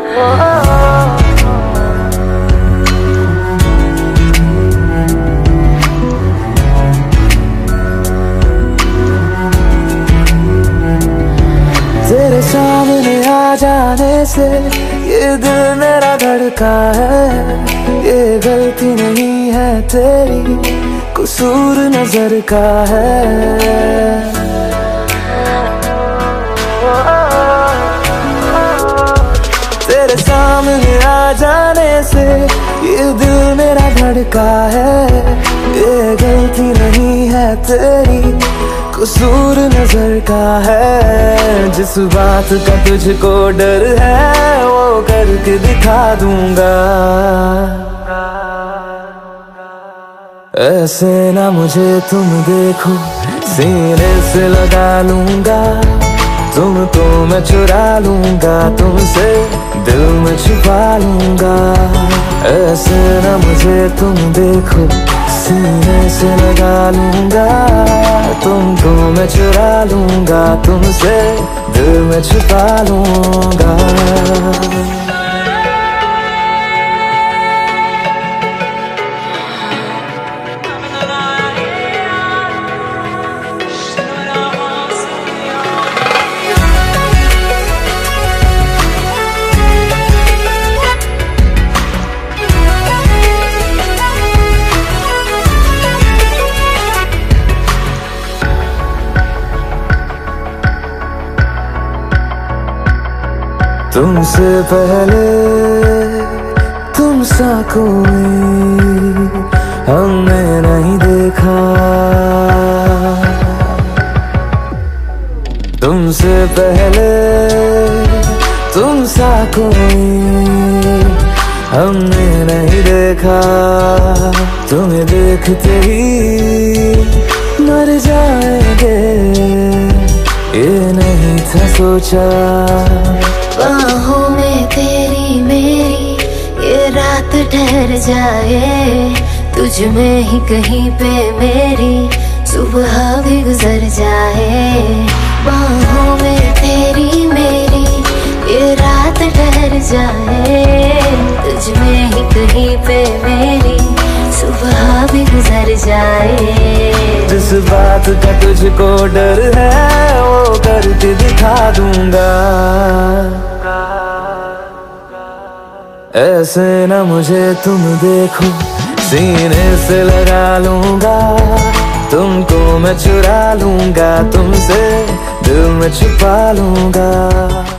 तेरे सामने आ जाने से ये दिल मेरा धड़का है। ये गलती नहीं है तेरी, कसूर नजर का है। तेरे सामने आ जाने से ये दिल मेरा धड़का है। ये गलती नहीं है तेरी, कसूर नजर का है। जिस बात का तुझको डर है वो करके दिखा दूंगा। ऐसे ना मुझे तुम देखो, सीने से लगा लूंगा। तुमको मैं चुरा लूंगा, तुमसे दिल में छुपा लूंगा। ऐसे ना मुझे तुम देखो, सीने से लगा लूंगा। तुमको मैं चुरा लूंगा, तुमसे दिल में छुपा लूंगा। तुमसे पहले तुम सा कोई हमने नहीं देखा। तुमसे पहले तुम सा कोई हमने नहीं देखा। तुम्हें देखते ही मर जाएंगे, ये नहीं था सोचा। बाहों में तेरी मेरी ये रात ठहर जाए। तुझ में ही कहीं पे मेरी सुबह भी गुजर जाए। बाहों में तेरी मेरी ये रात ठहर जाए। तुझ में ही कहीं पे मेरी सुबह भी गुजर जाए। जिस बात का तुझको डर है वो करके दिखा दूंगा। ऐसे ना मुझे तुम देखो, सीने से लगा लूंगा। तुमको मैं चुरा लूंगा, तुमसे दिल में छुपा लूंगा।